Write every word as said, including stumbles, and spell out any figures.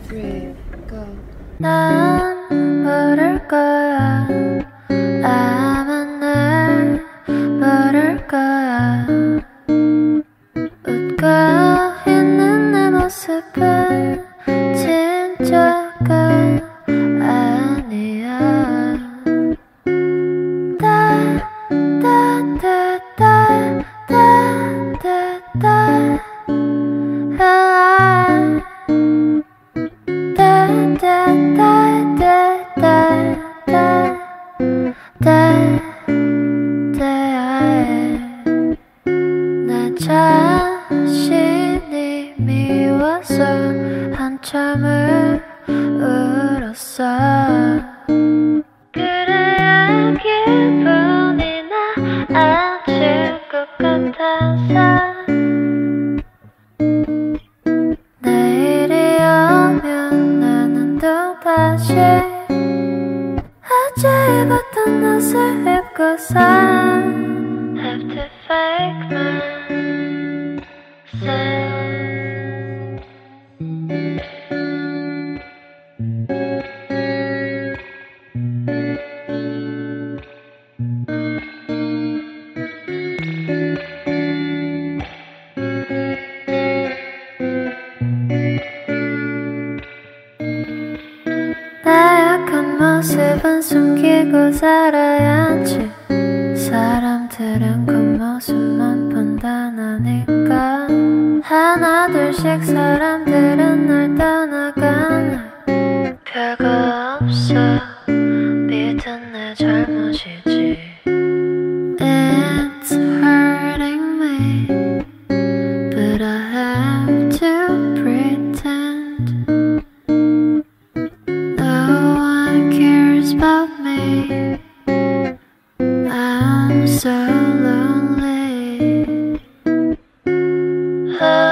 three, go. 난 모를 거야. 아마 날 모를 거야. 웃고 있는 내 모습은 진짜가 아니야. 따따따따따따따 내 자신이 미워서 한참을 울었어. 그래야 기분이 나아질 것 같아서 내일이 오면 나는 또다시 어제 입었던 옷을 입고서 Have to fake myself. 나약한 모습은 숨기고 살아야지. 사람들은 겉모습만 판단하니까 하나 둘씩 사람들은 날 떠나가네. 별거 없어 믿은 내 잘못이지. It's hurting me but I have to pretend no one cares about me. I'm so lonely. Oh.